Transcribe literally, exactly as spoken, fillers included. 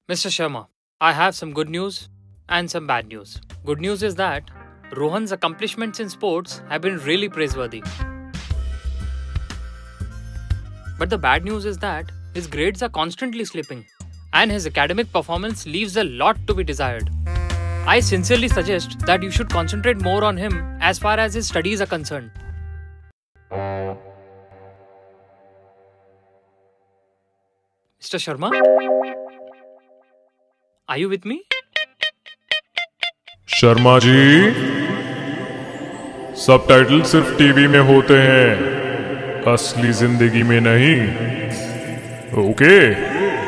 Mister Sharma, I have some good news and some bad news. Good news is that Rohan's accomplishments in sports have been really praiseworthy. But the bad news is that his grades are constantly slipping and his academic performance leaves a lot to be desired. I sincerely suggest that you should concentrate more on him as far as his studies are concerned. Mister Sharma? Are you with me? Sharma ji, subtitle सिर्फ TV में होते हैं, असली जिंदगी में नहीं। Okay?